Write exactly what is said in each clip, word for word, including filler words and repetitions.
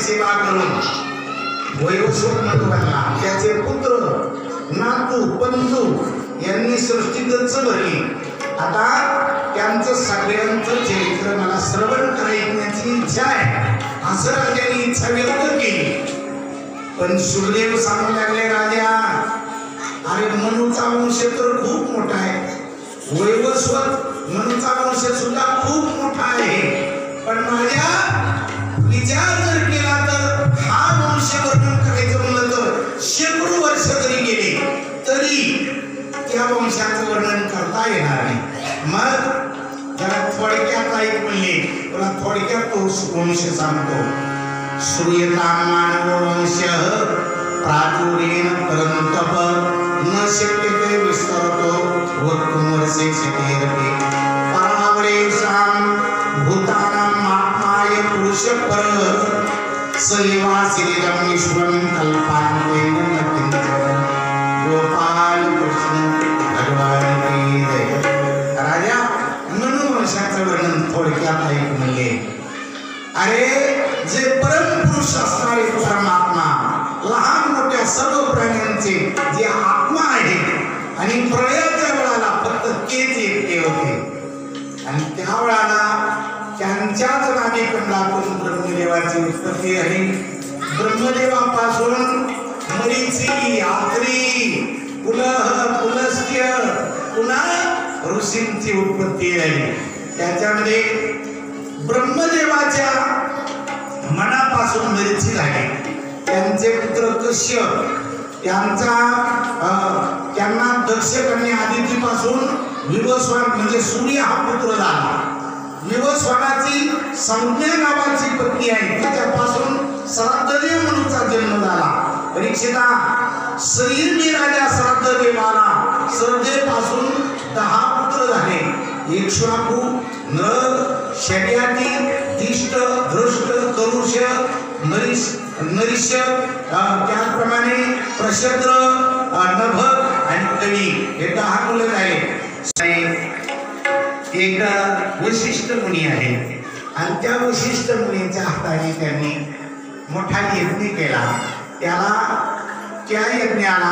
सेवा करून वैवस्वत मनु बनला. त्याचे पुत्र नातू पंतू यांनी सृष्टी गच्च भरली. आता त्यांचं सगळ्यांचं चरित्र मला श्रवण करायची इच्छा आहे असं राजाने इच्छा व्यक्त केली. पण सुरदेव सांगू लागले, राजा अरे मनुचा वंश तर खूप मोठा आहे, वैवस्वत मनुचा वंश सुद्धा खूप मोठा आहे, पण माझ्या विचार जर केला तर हा वंश वर्णन करायचं म्हणलं तर शेकडो वर्ष जरी गेली तरी त्या वंशाचं वर्णन करता येणार नाही. मग जरा थोडक्यात ऐक म्हणले, तुला थोडक्यात तो वंश सांगतो. श्रूयता मानव वंश प्राचुर्येण परंतप न शक्यते विस्तरतो वक्तुं वर्षे शकेरपि परावरेषां भूतानां आत्माय पुरुष पर सैवा शरीरं विश्वं कल्पान्तेन न किंचन. गोपाल कृष्ण भगवान की जय. राजा मनु वंशाचं वर्णन थोडक्यात ऐक म्हणले. अरे जे परमपुरुष असणारे परमात्मा लहान मोठ्या सर्व प्राण्यांचे जे आत्मा आहे आणि प्रळयाच्या वेळाला फक्त तेच एकटे होते आणि त्या वेळाला त्यांच्याच नामे कमलातून ब्रह्मदेवाची उत्पत्ती आहे. ब्रह्मदेवापासून मरीची आत्री पुलह पुलस्त्य पुन्हा ऋषींची उत्पत्ती झाली. त्याच्यामध्ये ब्रह्मदेवाच्या मनापासून मरीची झाली. त्यांचे पुत्र कश्यप त्यांचा त्यांना दक्ष कन्या आदितीपासून विवस्वान म्हणजे सूर्य हा पुत्र झाला. विवस्वानाची संज्ञा नावाची पत्नी आहे त्याच्यापासून श्राद्धदेव मनुचा जन्म झाला. परीक्षिता सैन्य राजा श्राद्धदेवाला श्रद्धेपासून दहा पुत्र झाले. इक्ष्वाकु नर शर्याती दिष्ट धृष्ट करुष नरिश नरिश त्याप्रमाणे प्रशद्र नभक आणि कवी हे दहा मुलं झाले. एक वशिष्ठ मुनी आहे आणि त्या वशिष्ठ मुनीच्या हाताने त्यांनी मोठा यज्ञ केला. त्याला त्या यज्ञाला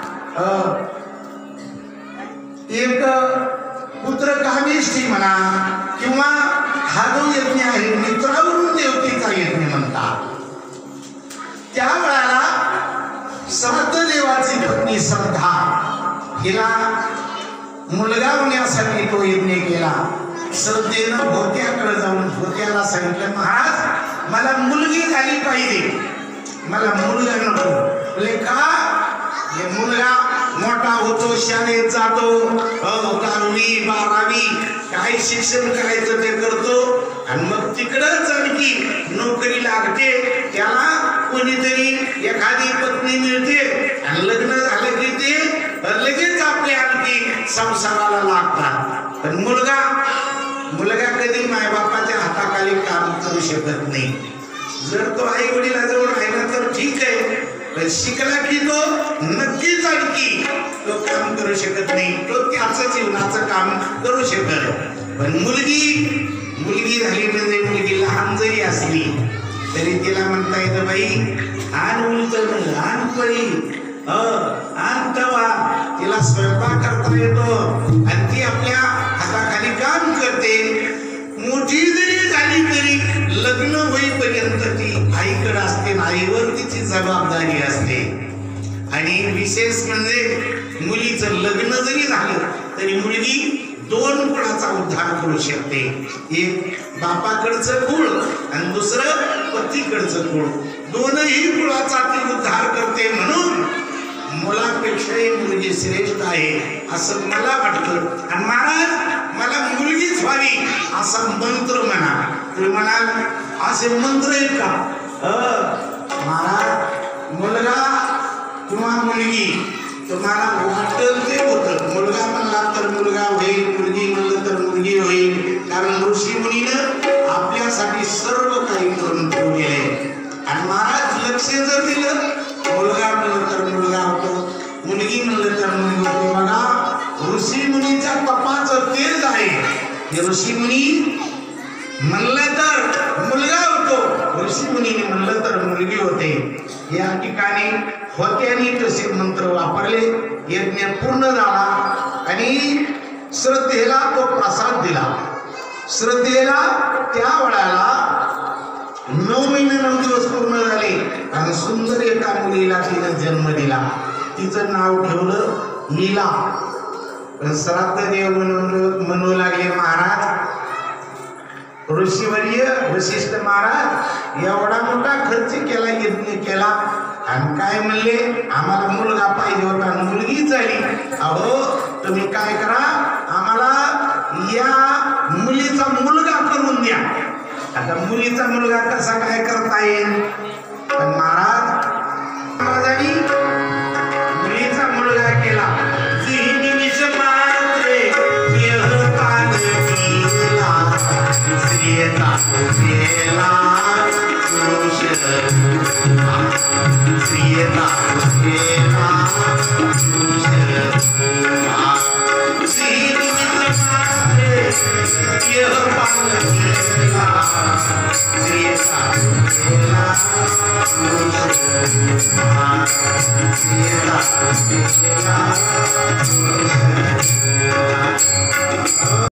एक पुत्र कामेष्ठी म्हणा किंवा हा जो यज्ञ आहे मित्रावरून देवतेचा यज्ञ म्हणतात. त्या वेळाला श्राद्धदेवाची पत्नी श्रद्धा हिला मुलगा होण्यासाठी तो यज्ञ केला. श्रद्धेनं भोत्याकडे जाऊन भोत्याला सांगितलं, महाराज मला मुलगी झाली पाहिजे, मला मुलगा नको. बोले का? हे मुलगा मोठा होतो, शाळेत जातो, दहावी बारावी काय शिक्षण करायचं ते करतो आणि मग तिकडच आणखी नोकरी लागते, त्याला कोणीतरी एखादी पत्नी मिळते आणि लग्न झालं की ते लगेच आपल्या आणखी संसाराला लागतात. पण मुलगा मुलगा कधी मायबापाच्या हाताखाली काम करू शकत नाही. जर तो आई वडिलाजवळ राहिला तर ठीक आहे, पण शिकला की तो नक्कीच आणखी तो काम करू शकत नाही, तो त्याचं जीवनाचं काम करू शकत. पण मुलगी मुलगी झाली म्हणजे मुलगी लहान जरी असली तरी तिला म्हणता येतं, बाई आण उलट लहान पळी आण तवा, तिला स्वयंपाक करता येतो आणि ती आपल्या हाताखाली काम करते. मोठी जरी झाली तरी लग्न होईपर्यंत ती आईकडे असते, आईवर तिची जबाबदारी असते. आणि विशेष म्हणजे मुलीचं लग्न जरी झालं तरी मुलगी दोन कुळाचा उद्धार करू शकते. एक बापाकडचं कुळ आणि दुसरं पतीकडचं कुळ, दोनही कुळाचा ती उद्धार करते. म्हणून मुलापेक्षाही मुलगी श्रेष्ठ आहे असं मला वाटतं. आणि महाराज मला मुलगीच व्हावी असा मंत्र म्हणा. तुम्ही म्हणाल असे मंत्र आहेत का? महाराज मुलगा किंवा मुलगी तुम्हाला वाटल ते होतं. मुलगा म्हणला तर मुलगा होईल, मुलगी म्हणलं तर मुलगी होईल. कारण ऋषी मुनीनं आपल्यासाठी सर्व काही करून ठेवलेले आहे. आणि महाराज लक्ष जर दिलं, मुलगा म्हणलं तर मुलगा होतो, मुलगी म्हणलं तर मुलगी होते. बघा ऋषी मुनीच्या तपाचं तेज आहे. ऋषी मुनी म्हणलं तर मुलगा होतो, ऋषी मुनीने म्हणलं तर मुलगी होते. या ठिकाणी होत्याने तसे मंत्र वापरले. यज्ञ पूर्ण झाला आणि श्रद्धेला तो प्रसाद दिला. श्रद्धेला त्या वेळाला नऊ महिने नऊ दिवस पूर्ण झाले आणि सुंदर एका मुलीला तिने जन्म दिला. तिचं नाव ठेवलं लीला. श्राद्ध देव म्हणून म्हणू लागले महाराज, ऋषीवर्य वशिष्ठ महाराज एवढा मोठा खर्च केला, यज्ञ केला आणि काय म्हणले आम्हाला मुलगा पाहिजे होता, मुलगी झाली. अहो तुम्ही काय करा, आम्हाला या मुलीचा मुलगा करून द्या. आता मुलीचा मुलगा कसा काय करता येईल? पण महाराज महाराजांनी मुलीचा मुलगा केला. श्रीयता श्रीयता श्रीयता श्रीयता